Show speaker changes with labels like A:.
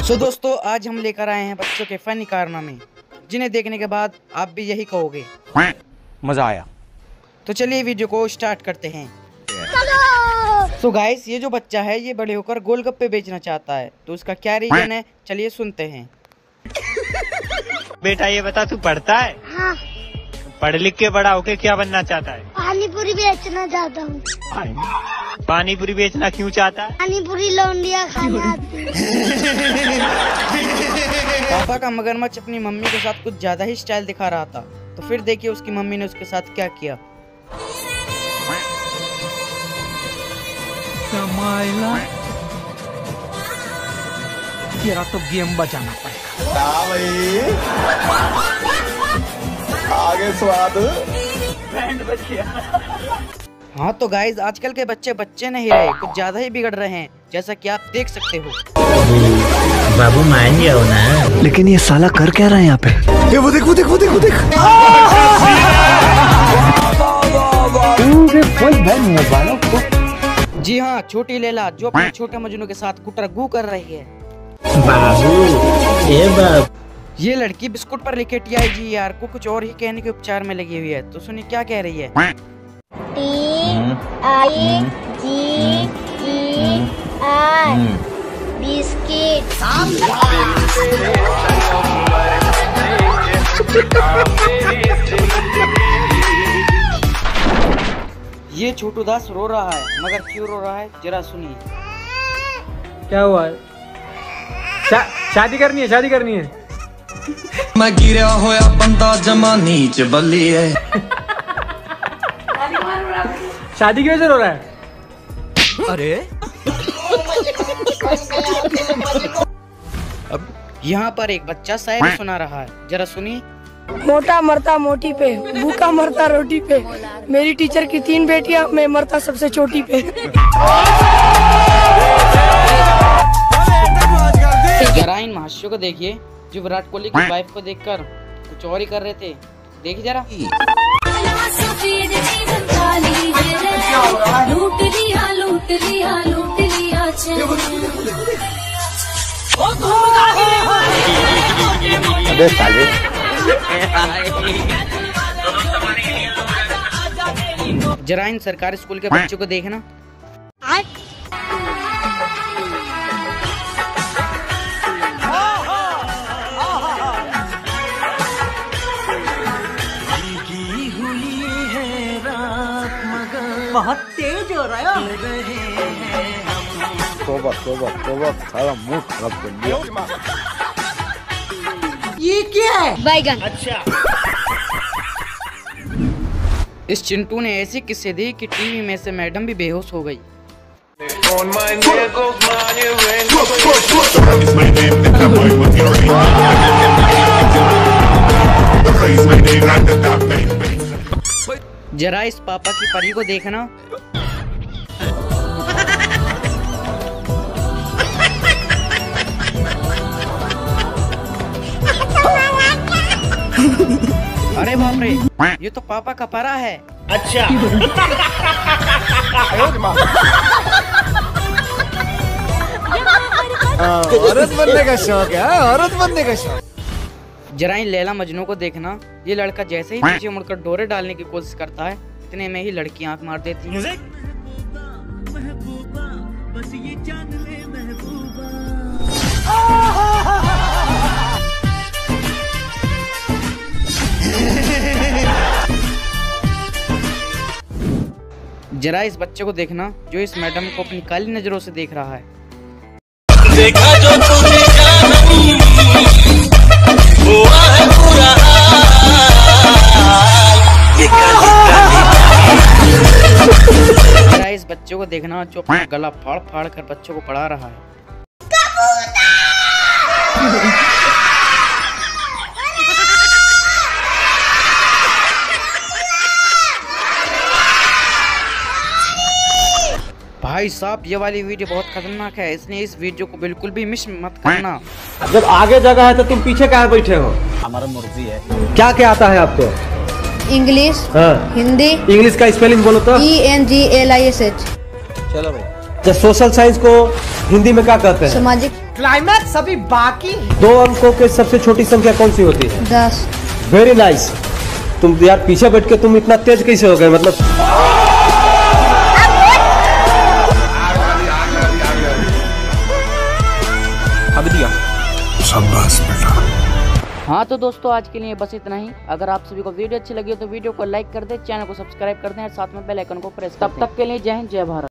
A: दोस्तों आज हम लेकर आए हैं बच्चों के फनी कारनामे, जिन्हें देखने के बाद आप भी यही कहोगे
B: मजा आया।
A: तो चलिए वीडियो को स्टार्ट करते हैं। तो गाइस, ये जो बच्चा है ये बड़े होकर गोलगप्पे बेचना चाहता है, तो उसका क्या रीजन है चलिए सुनते हैं।
C: बेटा ये बता, तू पढ़ता है?
D: हाँ।
C: पढ़ लिख के बड़ा होके क्या बनना चाहता है?
D: पानी पूरी बेचना चाहता हूँ।
C: पानी पूरी बेचना क्यों चाहता है?
D: पानी पूरी लौंडिया खाना आती है।
A: पापा का मगरमच्छ अपनी मम्मी के साथ कुछ ज्यादा ही स्टाइल दिखा रहा था, तो फिर देखिए उसकी मम्मी ने उसके साथ क्या किया।
B: तेरा तो गेम बचाना पड़ेगा।
E: आगे स्वाद।
A: हाँ तो गाइज, आजकल के बच्चे नहीं रहे, कुछ ज्यादा ही बिगड़ रहे हैं, जैसा कि आप देख सकते हो।
F: बाबू मान जाओ ना।
E: लेकिन ये साला कर क्या रहा है यहाँ पे? ये वो देख, वो देख, वो देख, वो देख।
A: जी हाँ, छोटी लैला जो अपने छोटे मजनू के साथ गुटरगू कर रही है।
F: बाबू ए बाबू,
A: ये लड़की बिस्कुट पर लिखे TIGER को कुछ और ही कहने के उपचार में लगी हुई है, तो सुनिए क्या कह रही है।
D: TIGER biscuit.
A: ये छोटू दास रो रहा है, मगर क्यों रो रहा है जरा सुनिए।
B: क्या हुआ? शादी करनी है, शादी करनी है।
G: मैं गिरा होया बंदा जमा नीच बल्ली है।
B: शादी की वजह से रो रहा है?
E: अरे
A: अब यहाँ पर एक बच्चा शायरी सुना रहा है, जरा सुनिए।
H: मोटा मरता मोटी पे, भूखा मरता रोटी पे, मेरी टीचर की 3 बेटियां, मैं मरता सबसे छोटी पे।
A: जरा इन महाशयों को देखिए, जो विराट कोहली की वाइफ को देखकर कुछ और ही कर रहे थे। देखिए जरा।
E: अबे साले।
A: जरा इन सरकारी स्कूल के बच्चों को देखना।
B: बहुत तेज हो रहा है।
E: तोबा तोबा तोबा, सारा मुंह खराब कर दिया।
B: ये क्या है?
D: बैगन।
C: अच्छा।
A: इस चिंटू ने ऐसी किस्से दी कि टीवी में से मैडम भी बेहोश हो गई। जरा इस पापा की परी को देखना। अरे बाप रे, ये तो पापा का परा है।
C: अच्छा।
E: औरत बनने का शौक है, औरत बनने का शौक।
A: जरा इन लैला मजनू को देखना। ये लड़का जैसे ही पीछे मुड़कर डोरे डालने की कोशिश करता है, इतने में ही लड़की आंख मार देती है। जरा इस बच्चे को देखना, जो इस मैडम को अपनी काली नजरों से देख रहा है।
G: देखा जो तूने हुआ है पूरा
A: जरा इस बच्चे को देखना, जो अपना गला फाड़ फाड़ कर बच्चों को पढ़ा रहा है। भाई साहब, ये वाली वीडियो बहुत खतरनाक है, इसलिए इस वीडियो को बिल्कुल भी मिस मत करना।
B: जब आगे जगह है तो तुम पीछे कहाँ बैठे हो?
E: हमारा मुर्गी है।
B: क्या क्या आता है आपको?
H: इंग्लिश,
B: हाँ।
H: हिंदी।
B: इंग्लिश का स्पेलिंग बोलो तो।
H: ENGLISH।
E: चलो भाई।
B: सोशल साइंस को हिंदी में क्या कहते हैं?
H: सामाजिक
B: क्लाइमैक्स अभी बाकी। 2 अंकों के सबसे छोटी संख्या कौन सी होती है?
D: 10।
B: Very nice. तुम यार पीछे बैठ के तुम इतना तेज कैसे हो गए? मतलब
E: अब दिया। शाबाश बेटा।
A: हाँ तो दोस्तों आज के लिए बस इतना ही। अगर आप सभी को वीडियो अच्छी लगी हो तो वीडियो को लाइक कर दे, चैनल को सब्सक्राइब कर दें और साथ में बेल आइकन को प्रेस। तब तक के लिए जय हिंद, जय भारत।